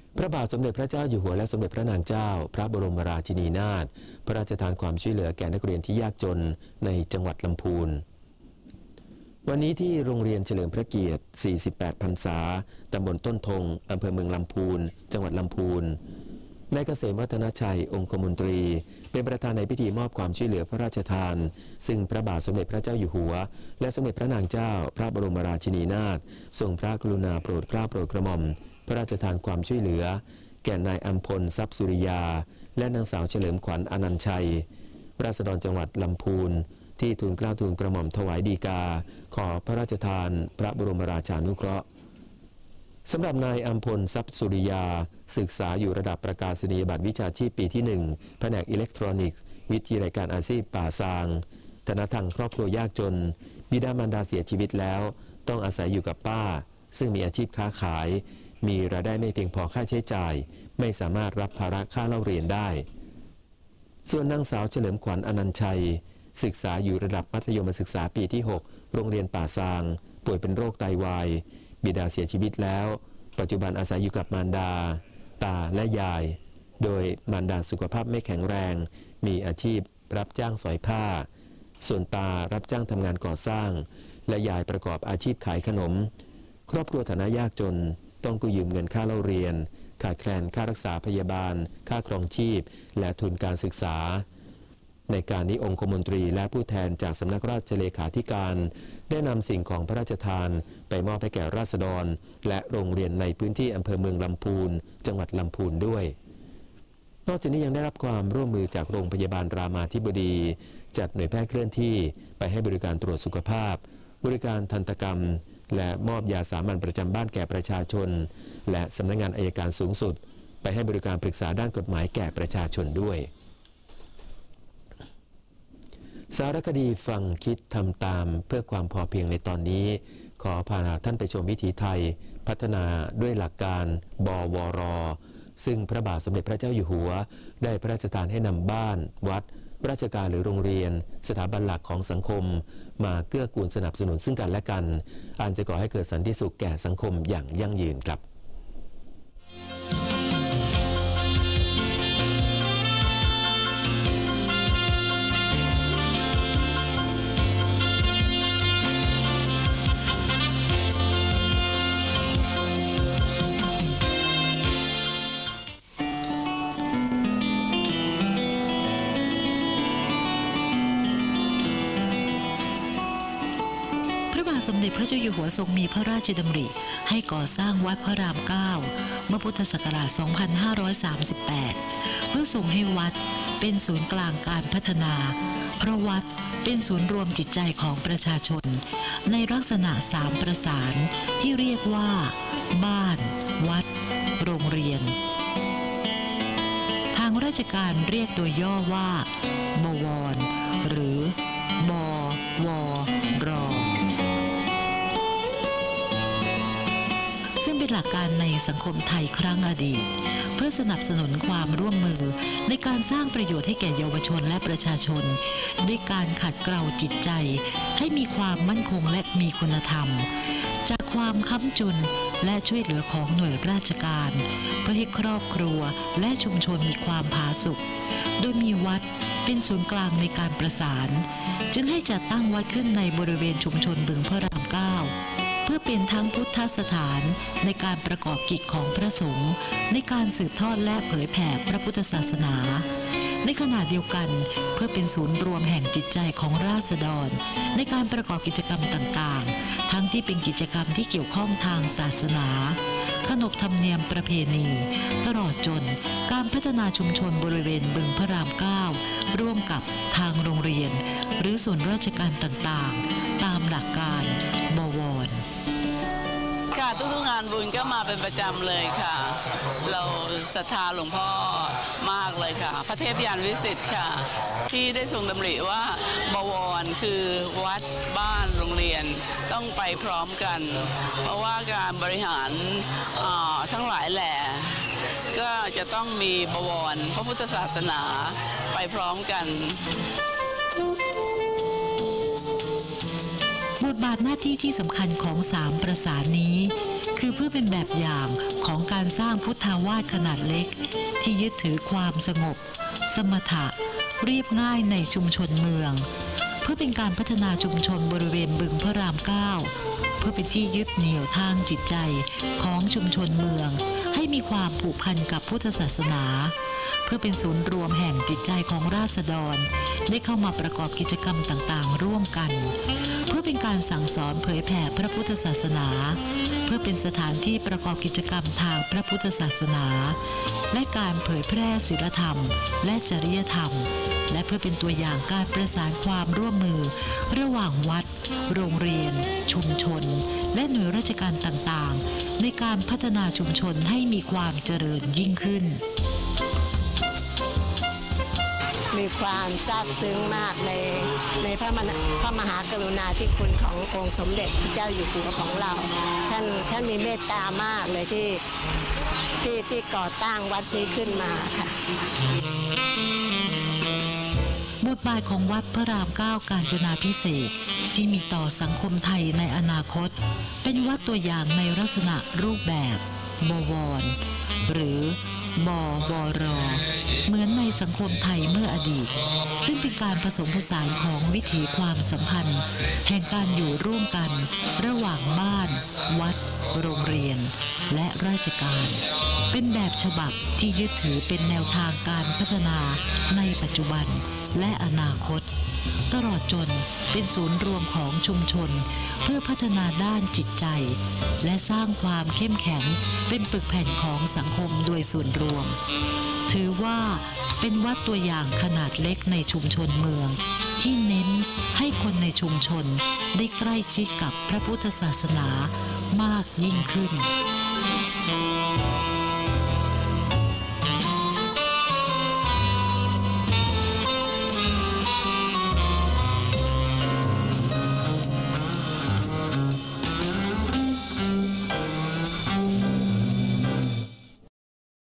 พระบาทสมเด็จพระเจ้าอยู่หัวและสมเด็จพระนางเจ้าพระบรมราชินีนาถพระราชทานความช่วยเหลือแก่นักเรียนที่ยากจนในจังหวัดลำพูนวันนี้ที่โรงเรียนเฉลิมพระเกียรติ 48 พรรษา ตำบลต้นทง อำเภอเมืองลำพูน จังหวัดลำพูนนายเกษมวัฒนชัย องคมนตรี เป็นประธานในพิธีมอบความช่วยเหลือพระราชทานซึ่งพระบาทสมเด็จพระเจ้าอยู่หัวและสมเด็จพระนางเจ้าพระบรมราชินีนาถทรงพระกรุณาโปรดเกล้าโปรดกระหม่อมพระราชทานความช่วยเหลือแก่นายอัมพลทรัพย์สุริยาและนางสาวเฉลิมขวัญอนันต์ชัยราษฎรจังหวัดลำพูนที่ทูลเกล้าทูลกระหม่อมถวายฎีกาขอพระราชทานพระบรมราชานุเคราะห์สำหรับนายอัมพลทรัพย์สุริยาศึกษาอยู่ระดับประกาศนียบัตรวิชาชีพปีที่1แผนกอิเล็กทรอนิกส์วิทยาลัยการอาชีพป่าซางฐานะทางครอบครัวยากจนบิดามารดาเสียชีวิตแล้วต้องอาศัยอยู่กับป้าซึ่งมีอาชีพค้าขายมีรายได้ไม่เพียงพอค่าใช้จ่ายไม่สามารถรับภาระค่าเล่าเรียนได้ส่วนนางสาวเฉลิมขวัญอนันต์ชัยศึกษาอยู่ระดับมัธยมศึกษาปีที่6โรงเรียนป่าซางป่วยเป็นโรคไตวายบิดาเสียชีวิตแล้วปัจจุบันอาศัยอยู่กับมารดาตาและยายโดยมารดาสุขภาพไม่แข็งแรงมีอาชีพรับจ้างสอยผ้าส่วนตารับจ้างทำงานก่อสร้างและยายประกอบอาชีพขายขนมครอบครัวฐานะยากจนต้องกู้ยืมเงินค่าเล่าเรียนขาดแคลนค่ารักษาพยาบาลค่าครองชีพและทุนการศึกษาในการนี้องคมนตรีและผู้แทนจากสำนักราชเลขาธิการได้นำสิ่งของพระราชทานไปมอบให้แก่ราษฎรและโรงเรียนในพื้นที่อำเภอเมืองลำพูนจังหวัดลำพูนด้วยนอกจากนี้ยังได้รับความร่วมมือจากโรงพยาบาลรามาธิบดีจัดหน่วยแพทย์เคลื่อนที่ไปให้บริการตรวจสุขภาพบริการทันตกรรมและมอบยาสามัญประจำบ้านแก่ประชาชนและสำนักงานอัยการสูงสุดไปให้บริการปรึกษาด้านกฎหมายแก่ประชาชนด้วยสารคดีฟังคิดทำตามเพื่อความพอเพียงในตอนนี้ขอพาท่านไปชมวิถีไทยพัฒนาด้วยหลักการบวร.ซึ่งพระบาทสมเด็จพระเจ้าอยู่หัวได้พระราชทานให้นำบ้านวัดราชการหรือโรงเรียนสถาบันหลักของสังคมมาเกื้อกูลสนับสนุนซึ่งกันและกันอันจะก่อให้เกิดสันติสุขแก่สังคมอย่างยั่งยืนครับสมเด็จพระเจ้าอยู่หัวทรงมีพระราชดำริให้ก่อสร้างวัดพระราม 9 เมื่อพุทธศักราช 2538 เพื่อทรงให้วัดเป็นศูนย์กลางการพัฒนาเพราะวัดเป็นศูนย์รวมจิตใจของประชาชนในลักษณะ3ประสานที่เรียกว่าบ้านวัดโรงเรียนทางราชการเรียกตัวย่อว่าบวรหรือบวรซึ่งเป็นหลักการในสังคมไทยครั้งอดีตเพื่อสนับสนุนความร่วมมือในการสร้างประโยชน์ให้แก่เยาวชนและประชาชนด้วยการขัดเกลาจิตใจให้มีความมั่นคงและมีคุณธรรมจากความค้ำจุนและช่วยเหลือของหน่วยราชการเพื่อให้ครอบครัวและชุมชนมีความผาสุกโดยมีวัดเป็นศูนย์กลางในการประสานจึงให้จัดตั้งวัดขึ้นในบริเวณชุมชนบึงพระราม 9เพื่อเป็นทั้งพุทธสถานในการประกอบกิจของพระสงฆ์ในการสืบทอดและเผยแผ่พระพุทธศาสนาในขณะเดียวกันเพื่อเป็นศูนย์รวมแห่งจิตใจของราษฎรในการประกอบกิจกรรมต่างๆทั้งที่เป็นกิจกรรมที่เกี่ยวข้องทางศาสนาขนบธรรมเนียมประเพณีตลอดจนการพัฒนาชุมชนบริเวณบึงพระราม 9ร่วมกับทางโรงเรียนหรือส่วนราชการต่างๆตามหลักการบวรค่ะทุกงานบุญก็มาเป็นประจำเลยค่ะเราศรัทธาหลวงพ่อมากเลยค่ะพระเทพยานวิสิทธิ์ค่ะที่ได้ทรงดำริว่าบวรคือวัดบ้านโรงเรียนต้องไปพร้อมกันเพราะว่าการบริหารทั้งหลายแหล่ก็จะต้องมีบวรพระพุทธศาสนาไปพร้อมกันบทบาทหน้าที่ที่สำคัญของ3ประสานนี้คือเพื่อเป็นแบบอย่างของการสร้างพุทธาวาสขนาดเล็กที่ยึดถือความสงบสมถะเรียบง่ายในชุมชนเมืองเพื่อเป็นการพัฒนาชุมชนบริเวณบึงพระราม 9เพื่อเป็นที่ยึดเหนี่ยวทางจิตใจของชุมชนเมืองให้มีความผูกพันกับพุทธศาสนาเพื่อเป็นศูนย์รวมแห่งจิตใจของราษฎรได้เข้ามาประกอบกิจกรรมต่างๆร่วมกันเพื่อเป็นการสั่งสอนเผยแผ่พระพุทธศาสนาเพื่อเป็นสถานที่ประกอบกิจกรรมทางพระพุทธศาสนาและการเผยแพร่ศีลธรรมและจริยธรรมและเพื่อเป็นตัวอย่างการประสานความร่วมมือระหว่างวัดโรงเรียนชุมชนและหน่วยราชการต่างๆในการพัฒนาชุมชนให้มีความเจริญยิ่งขึ้นมีความซาบซึ้งมากในพระมหากรุณาธิคุณขององค์สมเด็จพระเจ้าอยู่หัวของเราท่านมีเมตตามากเลยที่ก่อตั้งวัดนี้ขึ้นมาค่ะบทบาทของวัดพระราม 9 กาญจนาภิเษกที่มีต่อสังคมไทยในอนาคตเป็นวัดตัวอย่างในลักษณะรูปแบบบวรหรือบวรเหมือนในสังคมไทยเมื่ออดีตซึ่งเป็นการผสมผสานของวิถีความสัมพันธ์แห่งการอยู่ร่วมกันระหว่างบ้านวัดโรงเรียนและราชการเป็นแบบฉบับที่ยึดถือเป็นแนวทางการพัฒนาในปัจจุบันและอนาคตตลอดจนเป็นศูนย์รวมของชุมชนเพื่อพัฒนาด้านจิตใจและสร้างความเข้มแข็งเป็นปึกแผ่นของสังคมโดยส่วนรวมถือว่าเป็นวัดตัวอย่างขนาดเล็กในชุมชนเมืองที่เน้นให้คนในชุมชนได้ใกล้ชิดกับพระพุทธศาสนามากยิ่งขึ้น